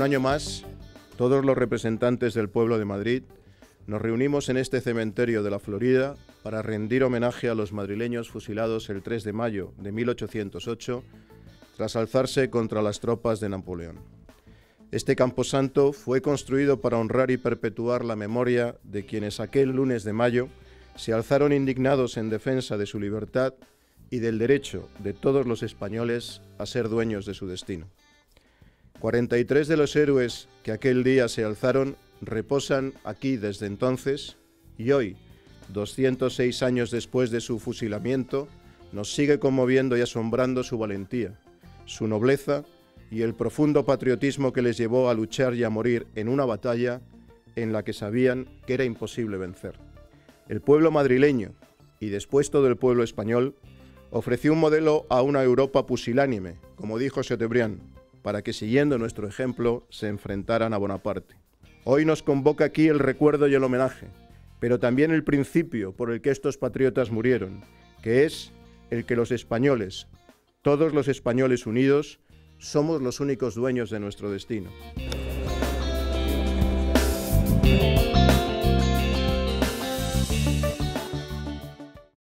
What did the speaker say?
año más, todos los representantes del pueblo de Madrid nos reunimos en este cementerio de la Florida para rendir homenaje a los madrileños fusilados el 3 de mayo de 1808 tras alzarse contra las tropas de Napoleón. Este camposanto fue construido para honrar y perpetuar la memoria de quienes aquel lunes de mayo se alzaron indignados en defensa de su libertad y del derecho de todos los españoles a ser dueños de su destino. 43 de los héroes que aquel día se alzaron reposan aquí desde entonces y hoy, 206 años después de su fusilamiento, nos sigue conmoviendo y asombrando su valentía, su nobleza y el profundo patriotismo que les llevó a luchar y a morir en una batalla en la que sabían que era imposible vencer. El pueblo madrileño, y después todo el pueblo español, ofreció un modelo a una Europa pusilánime, como dijo Chateaubriand, para que siguiendo nuestro ejemplo se enfrentaran a Bonaparte. Hoy nos convoca aquí el recuerdo y el homenaje, pero también el principio por el que estos patriotas murieron, que es el que los españoles, todos los españoles unidos, somos los únicos dueños de nuestro destino.